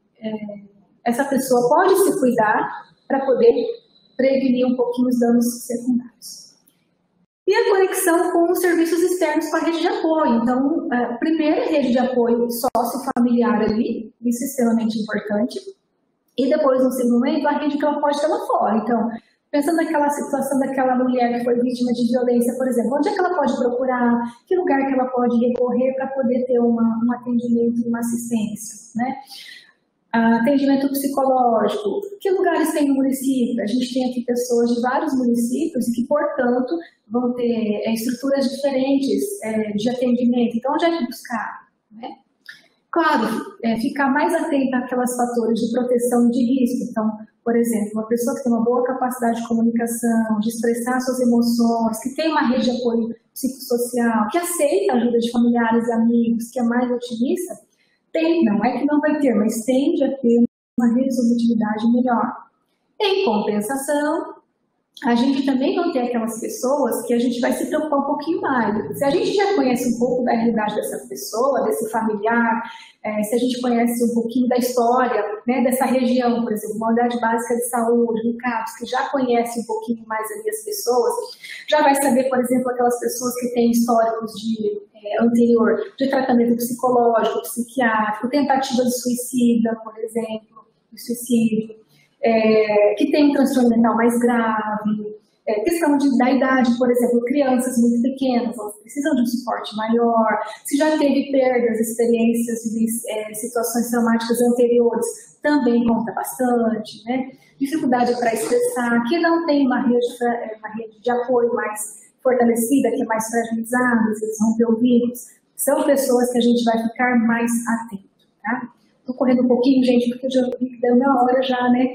Speaker 2: essa pessoa pode se cuidar para poder prevenir um pouquinho os danos secundários. E a conexão com os serviços externos com a rede de apoio. Então, primeiro, a rede de apoio sócio-familiar ali, isso é extremamente importante. E depois, no segundo momento, a rede que ela pode ter lá fora. Então, pensando naquela situação daquela mulher que foi vítima de violência, por exemplo, onde é que ela pode procurar, que lugar que ela pode recorrer para poder ter um atendimento e uma assistência, né? Atendimento psicológico, que lugares tem no município? A gente tem aqui pessoas de vários municípios e que, portanto, vão ter estruturas diferentes de atendimento. Então, onde é que buscar, né? Claro, ficar mais atenta àqueles fatores de proteção de risco. Então, por exemplo, uma pessoa que tem uma boa capacidade de comunicação, de expressar suas emoções, que tem uma rede de apoio psicossocial, que aceita a ajuda de familiares e amigos, que é mais otimista, não é que não vai ter, mas tende a ter uma resolutividade melhor. Em compensação, a gente também vai ter aquelas pessoas que a gente vai se preocupar um pouquinho mais. Se a gente já conhece um pouco da realidade dessa pessoa, desse familiar, se a gente conhece um pouquinho da história, né, dessa região, por exemplo, uma unidade básica de saúde, no CAPS, que já conhece um pouquinho mais ali as pessoas, já vai saber, por exemplo, aquelas pessoas que têm históricos anterior de tratamento psicológico, psiquiátrico, tentativa de suicida, por exemplo, de suicídio, que tem um transtorno mental mais grave, questão da idade, por exemplo, crianças muito pequenas, elas precisam de um suporte maior, se já teve perdas, experiências de situações traumáticas anteriores, também conta bastante, né? Dificuldade para expressar, que não tem uma rede de apoio mais fortalecida, que é mais fragilizada, às vezes rompeu vínculos, são pessoas que a gente vai ficar mais atento, tá? Tô correndo um pouquinho, gente, porque eu já vi que deu uma hora já, né?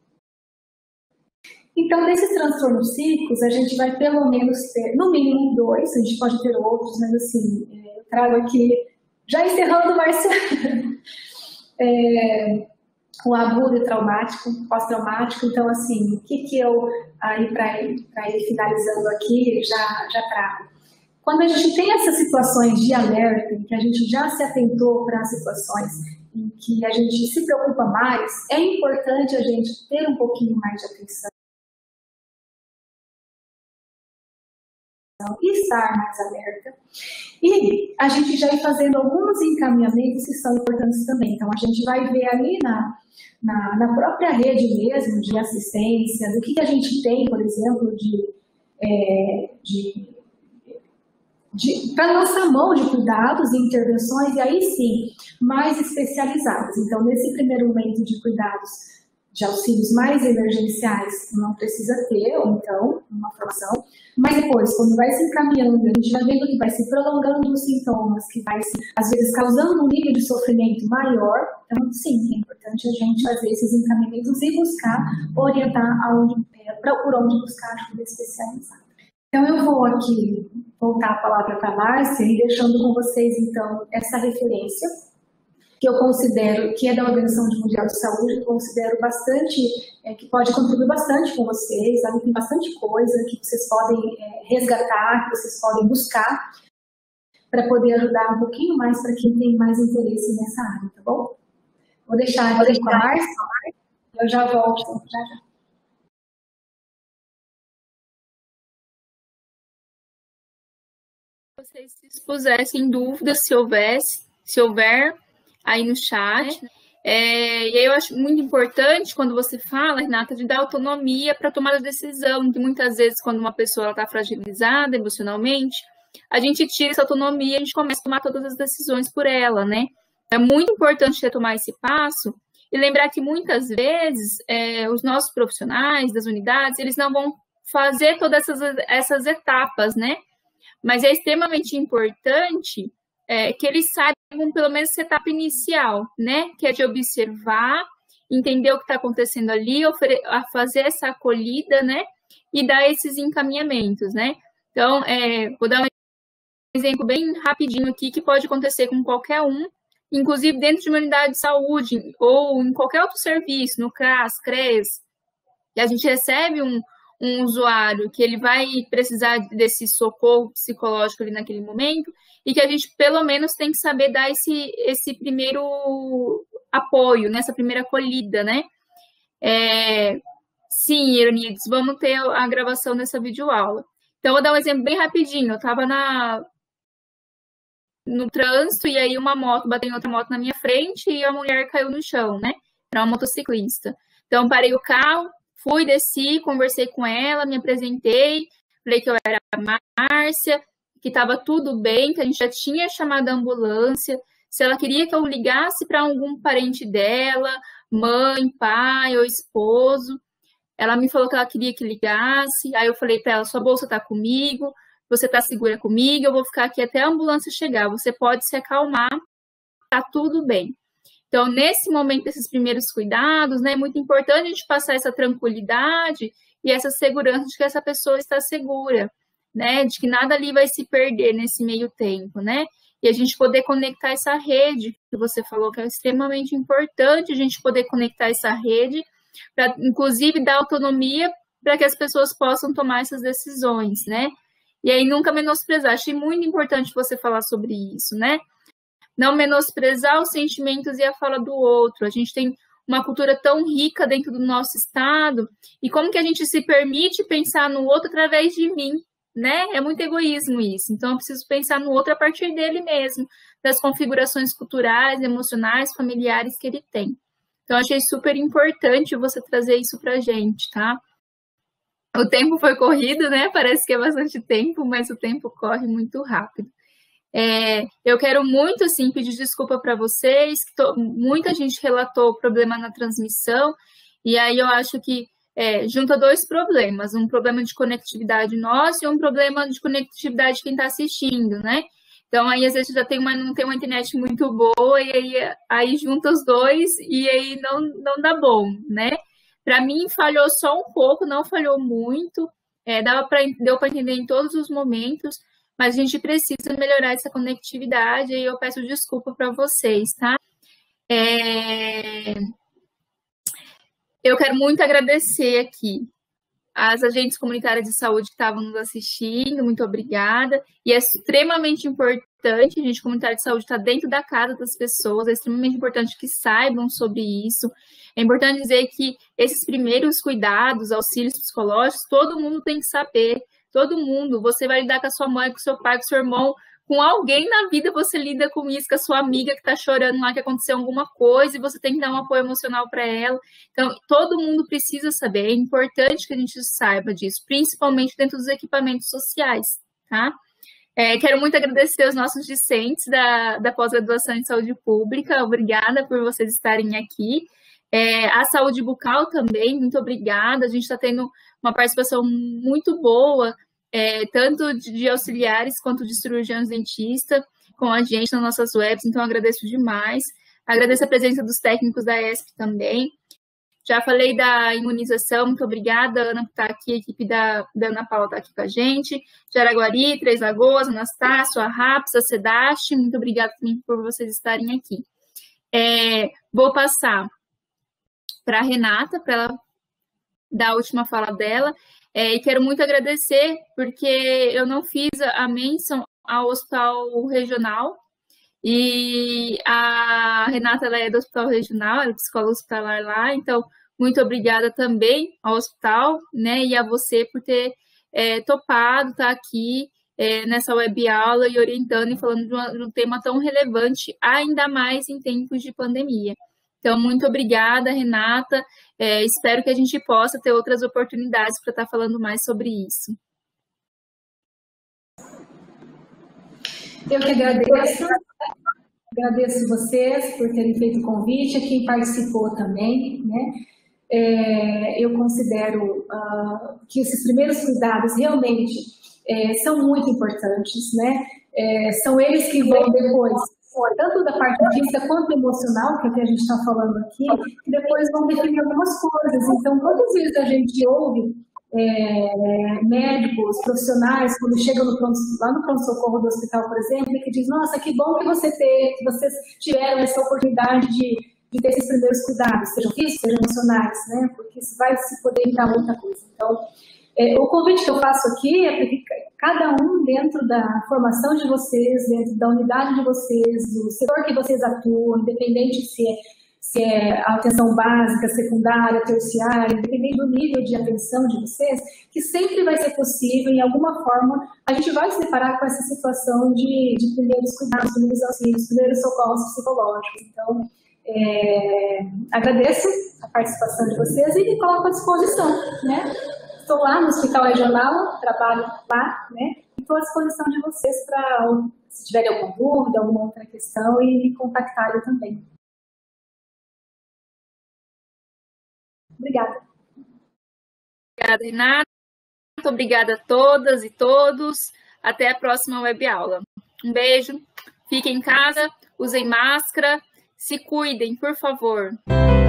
Speaker 2: Então, desses transtornos psíquicos, a gente vai pelo menos ter, no mínimo 2, a gente pode ter outros, mas assim, eu trago aqui, já encerrando, Marcia, o agudo e traumático, pós-traumático. Então, assim, o que eu, aí para ir finalizando aqui, já trago. Quando a gente tem essas situações de alerta, em que a gente já se atentou para situações em que a gente se preocupa mais, é importante a gente ter um pouquinho mais de atenção e estar mais alerta. E a gente já ir fazendo alguns encaminhamentos que são importantes também. Então, a gente vai ver ali na própria rede mesmo de assistência, do que a gente tem, por exemplo, para lançar mão de cuidados e intervenções, e aí sim, mais especializadas. Então, nesse primeiro momento de cuidados de auxílios mais emergenciais, não precisa ter, ou então, uma formação, mas depois, quando vai se encaminhando, a gente vai vendo que vai se prolongando os sintomas, que vai se, às vezes, causando um nível de sofrimento maior. Então, sim, é importante a gente fazer esses encaminhamentos e buscar orientar por onde buscar ajuda especializada. Então, eu vou aqui voltar a palavra para a Márcia e deixando com vocês, então, essa referência, que eu considero que é da Organização Mundial de Saúde, eu considero bastante, que pode contribuir bastante com vocês, ali tem bastante coisa que vocês podem resgatar, que vocês podem buscar, para poder ajudar um pouquinho mais para quem tem mais interesse nessa área, tá bom? Vou deixar aqui com a Márcia, eu já volto, já.
Speaker 1: Vocês se expusessem dúvidas, se houver, aí no chat. E aí eu acho muito importante, quando você fala, Renata, de dar autonomia para tomar a decisão, que muitas vezes, quando uma pessoa está fragilizada emocionalmente, a gente tira essa autonomia e a gente começa a tomar todas as decisões por ela, né? É muito importante tomar esse passo e lembrar que muitas vezes os nossos profissionais das unidades, eles não vão fazer todas essas etapas, né? Mas é extremamente importante que eles saibam pelo menos essa etapa inicial, né? Que é de observar, entender o que está acontecendo ali, a fazer essa acolhida, né? E dar esses encaminhamentos, né? Então, vou dar um exemplo bem rapidinho aqui que pode acontecer com qualquer um, inclusive dentro de uma unidade de saúde ou em qualquer outro serviço, no CRAS, CRES, que a gente recebe um usuário que ele vai precisar desse socorro psicológico ali naquele momento e que a gente, pelo menos, tem que saber dar esse primeiro apoio, nessa primeira acolhida, né? Sim, Ironides, vamos ter a gravação dessa videoaula. Então, vou dar um exemplo bem rapidinho. Eu estava no trânsito e aí uma moto bateu em outra moto na minha frente e a mulher caiu no chão, né? Era uma motociclista. Então, parei o carro, fui, desci, conversei com ela, me apresentei, falei que eu era a Márcia, que estava tudo bem, que a gente já tinha chamado a ambulância, se ela queria que eu ligasse para algum parente dela, mãe, pai ou esposo. Ela me falou que ela queria que ligasse, aí eu falei para ela, sua bolsa está comigo, você está segura comigo, eu vou ficar aqui até a ambulância chegar, você pode se acalmar, tá tudo bem. Então, nesse momento, desses primeiros cuidados, né, é muito importante a gente passar essa tranquilidade e essa segurança de que essa pessoa está segura, né, de que nada ali vai se perder nesse meio tempo, né, e a gente poder conectar essa rede, que você falou que é extremamente importante a gente poder conectar essa rede, para, inclusive, dar autonomia para que as pessoas possam tomar essas decisões, né, e aí nunca menosprezar. Achei muito importante você falar sobre isso, né, não menosprezar os sentimentos e a fala do outro. A gente tem uma cultura tão rica dentro do nosso estado, e como que a gente se permite pensar no outro através de mim, né? É muito egoísmo isso. Então, eu preciso pensar no outro a partir dele mesmo, das configurações culturais, emocionais, familiares que ele tem. Então, achei super importante você trazer isso pra gente, tá? O tempo foi corrido, né? Parece que é bastante tempo, mas o tempo corre muito rápido. Eu quero muito, assim, pedir desculpa para vocês, que muita gente relatou problema na transmissão, e aí eu acho que junta dois problemas, um problema de conectividade nosso e um problema de conectividade de quem está assistindo, né? Então, aí, às vezes, já não tem uma internet muito boa, e aí junta os dois, e aí não dá bom, né? Para mim, falhou só um pouco, não falhou muito, deu para entender em todos os momentos, mas a gente precisa melhorar essa conectividade e eu peço desculpa para vocês, tá? Eu quero muito agradecer aqui as agentes comunitárias de saúde que estavam nos assistindo, muito obrigada. E é extremamente importante, a gente comunitária de saúde está dentro da casa das pessoas, é extremamente importante que saibam sobre isso. É importante dizer que esses primeiros cuidados, auxílios psicológicos, todo mundo tem que saber. Todo mundo, você vai lidar com a sua mãe, com o seu pai, com o seu irmão, com alguém na vida você lida com isso, com a sua amiga que está chorando lá, que aconteceu alguma coisa e você tem que dar um apoio emocional para ela. Então, todo mundo precisa saber, é importante que a gente saiba disso, principalmente dentro dos equipamentos sociais, tá? Quero muito agradecer aos nossos discentes da pós-graduação em saúde pública, obrigada por vocês estarem aqui. A saúde bucal também, muito obrigada, a gente está tendo uma participação muito boa, tanto de auxiliares quanto de cirurgiões dentistas com a gente nas nossas webs, então agradeço demais. Agradeço a presença dos técnicos da ESP também. Já falei da imunização, muito obrigada, Ana, por estar aqui, a equipe da Ana Paula está aqui com a gente. Jaraguari, Três Lagoas, Anastácio, a RAPS, a SEDAST, muito obrigada também por vocês estarem aqui. Vou passar para a Renata, para ela dar a última fala dela, e quero muito agradecer, porque eu não fiz a menção ao Hospital Regional, e a Renata ela é do Hospital Regional, ela é psicóloga hospitalar lá, então muito obrigada também ao hospital, né, e a você por ter topado estar aqui nessa web aula e orientando e falando de um tema tão relevante, ainda mais em tempos de pandemia. Então, muito obrigada, Renata, espero que a gente possa ter outras oportunidades para estar falando mais sobre isso.
Speaker 2: Eu que agradeço vocês por terem feito o convite, a quem participou também, né? eu considero que esses primeiros cuidados realmente são muito importantes, né? São eles que vão depois, tanto da parte física quanto emocional, que é o que a gente está falando aqui, que depois vão definir algumas coisas. Então, quantas vezes a gente ouve médicos, profissionais, quando chegam lá no pronto-socorro do hospital, por exemplo, que diz, nossa, que bom que vocês tiveram essa oportunidade de ter esses primeiros cuidados, sejam físicos, sejam emocionais, né? Porque isso vai se poder evitar muita coisa. Então, o convite que eu faço aqui é para que cada um, dentro da formação de vocês, dentro da unidade de vocês, do setor que vocês atuam, independente se é a atenção básica, secundária, terciária, independente do nível de atenção de vocês, que sempre vai ser possível, em alguma forma, a gente vai se deparar com essa situação de primeiros cuidados, primeiros auxílios, primeiros socorros psicológicos. Então, agradeço a participação de vocês e me coloco à disposição, né? Estou lá no Hospital Regional, trabalho lá, né? E estou à disposição de vocês para, se tiverem alguma dúvida, alguma outra questão, e me contactarem também. Obrigada.
Speaker 1: Obrigada, Renata. Obrigada a todas e todos. Até a próxima web aula. Um beijo. Fiquem em casa, usem máscara, se cuidem, por favor.